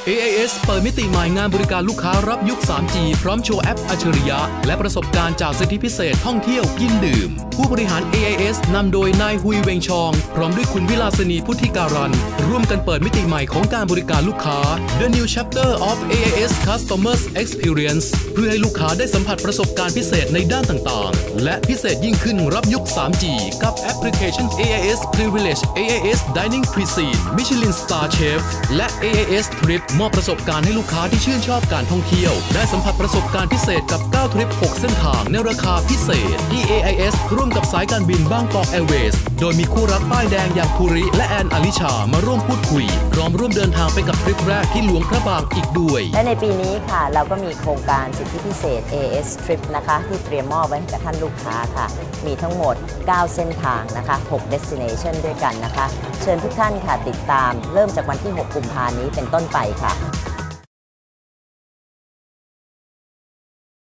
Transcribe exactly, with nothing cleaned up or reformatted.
เอ ไอ เอส เปิดมิติใหม่งานบริการลูกค้ารับยุค ทรี จี พร้อมโชว์แอปอัจฉริยะและประสบการณ์จากสิทธิพิเศษท่องเที่ยวกินดื่มผู้บริหาร เอ ไอ เอส นำโดยนายฮุยเวงชองพร้อมด้วยคุณวิลาสินีพุทธิการันร่วมกันเปิดมิติใหม่ของการบริการลูกค้า The New Chapter of เอ ไอ เอส Customers Experience เพื่อให้ลูกค้าได้สัมผัสประสบการณ์พิเศษในด้านต่างๆและพิเศษยิ่งขึ้นรับยุค ทรี จี กับแอปพลิเคชัน เอ ไอ เอส Privilege เอ ไอ เอส Dining Cuisine Michelin Star Chef และ เอ ไอ เอส Trip มอบประสบการณ์ให้ลูกค้าที่ชื่นชอบการท่องเที่ยวได้สัมผัสประสบการณ์พิเศษกับเก้าทริปหกเส้นทางในราคาพิเศษที่ เอ ไอ เอส ร่วมกับสายการบินบางกอกแอร์เวย์สโดยมีคู่รักป้ายแดงอย่างภูริและแอนอลิชามาร่วมพูดคุยพร้อมร่วมเดินทางไปกับทริปแรกที่หลวงพระบางอีกด้วยและในปีนี้ค่ะเราก็มีโครงการสิทธิพิเศษ เอ เอส Trip นะคะที่เตรียมมอบไว้ให้กับท่านลูกค้าค่ะมีทั้งหมดเก้าเส้นทางนะคะหก destination ด้วยกันนะคะเชิญทุกท่านค่ะติดตามเริ่มจากวันที่หกกุมภาพันธ์นี้เป็นต้นไปค่ะ